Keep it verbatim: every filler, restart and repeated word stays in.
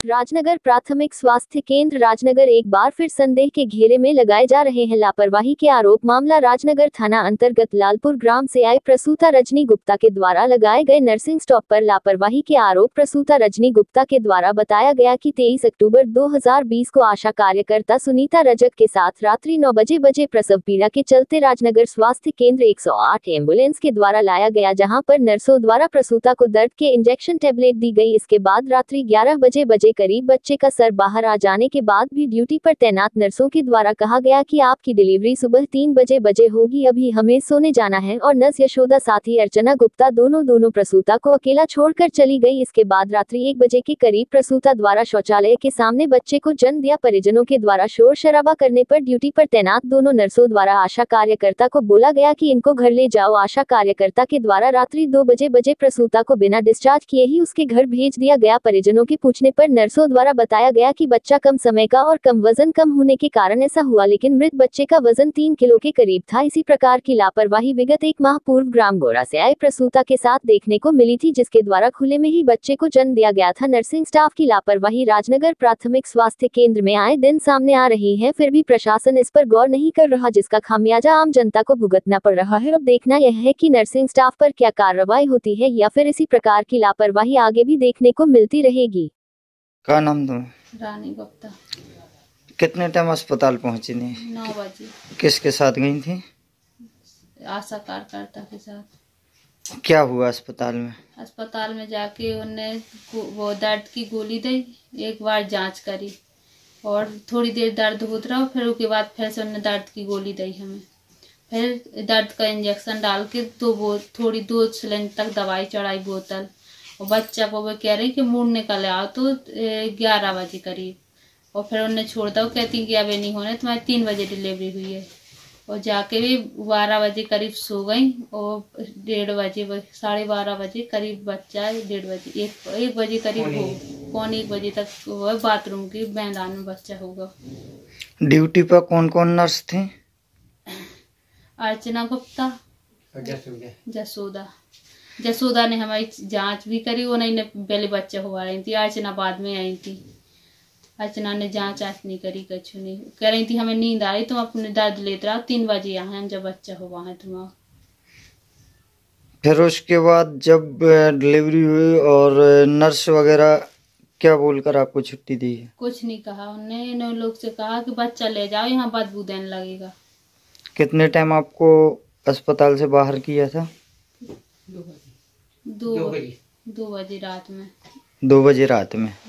राजनगर प्राथमिक स्वास्थ्य केंद्र राजनगर एक बार फिर संदेह के घेरे में लगाए जा रहे हैं लापरवाही के आरोप। मामला राजनगर थाना अंतर्गत लालपुर ग्राम से आए प्रसूता रजनी गुप्ता के द्वारा लगाए गए नर्सिंग स्टॉप पर लापरवाही के आरोप। प्रसूता रजनी गुप्ता के द्वारा बताया गया कि तेईस अक्टूबर दो हज़ार बीस को आशा कार्यकर्ता सुनीता रजक के साथ रात्रि नौ बजे बजे प्रसव पीड़ा के चलते राजनगर स्वास्थ्य केंद्र एक सौ आठ एम्बुलेंस के द्वारा लाया गया, जहां पर नर्सों द्वारा प्रसूता को दर्द के इंजेक्शन टेबलेट दी गई। इसके बाद रात्रि ग्यारह बजे बजे करीब बच्चे का सर बाहर आ जाने के बाद भी ड्यूटी पर तैनात नर्सों के द्वारा कहा गया कि आपकी डिलीवरी सुबह तीन बजे बजे होगी, अभी हमें सोने जाना है। और नर्स यशोदा साथी अर्चना गुप्ता दोनों दोनों प्रसूता को अकेला छोड़कर चली गई। इसके बाद रात्रि एक बजे के करीब प्रसूता द्वारा शौचालय के सामने बच्चे को जन्म दिया। परिजनों के द्वारा शोर शराबा करने पर ड्यूटी पर तैनात दोनों नर्सों द्वारा आशा कार्यकर्ता को बोला गया कि इनको घर ले जाओ। आशा कार्यकर्ता के द्वारा रात्रि दो बजे बजे प्रसूता को बिना डिस्चार्ज किए ही उसके घर भेज दिया गया। परिजनों के पूछने पर नर्सों द्वारा बताया गया कि बच्चा कम समय का और कम वजन कम होने के कारण ऐसा हुआ, लेकिन मृत बच्चे का वजन तीन किलो के करीब था। इसी प्रकार की लापरवाही विगत एक माह पूर्व ग्राम गोरा से आए प्रसूता के साथ देखने को मिली थी, जिसके द्वारा खुले में ही बच्चे को जन्म दिया गया था। नर्सिंग स्टाफ की लापरवाही राजनगर प्राथमिक स्वास्थ्य केंद्र में आए दिन सामने आ रही है, फिर भी प्रशासन इस पर गौर नहीं कर रहा, जिसका खामियाजा आम जनता को भुगतना पड़ रहा है। अब देखना यह है कि नर्सिंग स्टाफ पर क्या कार्रवाई होती है या फिर इसी प्रकार की लापरवाही आगे भी देखने को मिलती रहेगी। क्या नाम तुम? रानी गुप्ता। कितने टाइम अस्पताल पहुंची थी? नौ बजे। किसके साथ गई थी? आशा कार्यकर्ता के साथ। क्या हुआ अस्पताल में? अस्पताल में जाके उन्होंने वो दर्द की गोली दी, एक बार जांच करी और थोड़ी देर दर्द होता रहा, फिर उसके बाद फिर से उन्होंने दर्द की गोली दी हमें, फिर दर्द का इंजेक्शन डाल के तो वो थोड़ी दो सिलेंडर तक दवाई चढ़ाई बोतल। और बच्चा को वो कह रही कि मूड निकल आओ तो ग्यारह बजे करीब, और फिर उन्हें छोड़ दो, कहती कि अभी नहीं होने, तुम्हारी तीन बजे डिलीवरी हुई है। और जाके भी बारह बजे करीब सो गई और डेढ़ बजे साढ़े बारह बजे करीब बच्चा डेढ़ बजे एक एक बजे करीब हो कौन एक बजे तक वह बाथरूम की मैदान में बच्चा होगा। ड्यूटी पर कौन कौन नर्स थे? अर्चना गुप्ता, जसोदा जसोदा ने हमारी जांच भी करी, वो नहीं पहले बच्चा हुआ रही थी, अर्चना बाद में आई थी। अर्चना ने जांच आँच नहीं करी, कुछ नहीं, कह रही थी हमें नींद आ रही, तुम अपने दर्द लेते रहो, तीन बजे यहाँ हम जब बच्चा हुआ है तुम्हारा। फिर उसके बाद जब डिलीवरी हुई और नर्स वगैरह क्या बोलकर आपको छुट्टी दी? कुछ नहीं कहा उन्होंने, इन लोग से कहा कि बच्चा ले जाओ, यहाँ बदबू देने लगेगा। कितने टाइम आपको अस्पताल से बाहर किया था? दो बजे दो बजे रात में दो बजे रात में